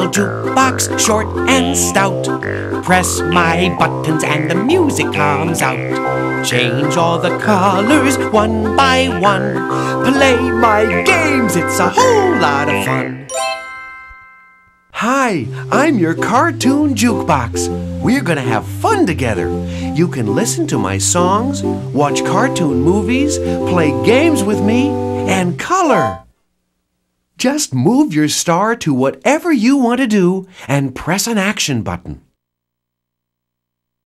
jukebox, short and stout. Press my buttons and the music comes out. Change all the colors one by one. Play my games, it's a whole lot of fun. Hi, I'm your cartoon jukebox. We're gonna have fun together. You can listen to my songs, watch cartoon movies, play games with me, and color. Just move your star to whatever you want to do and press an action button.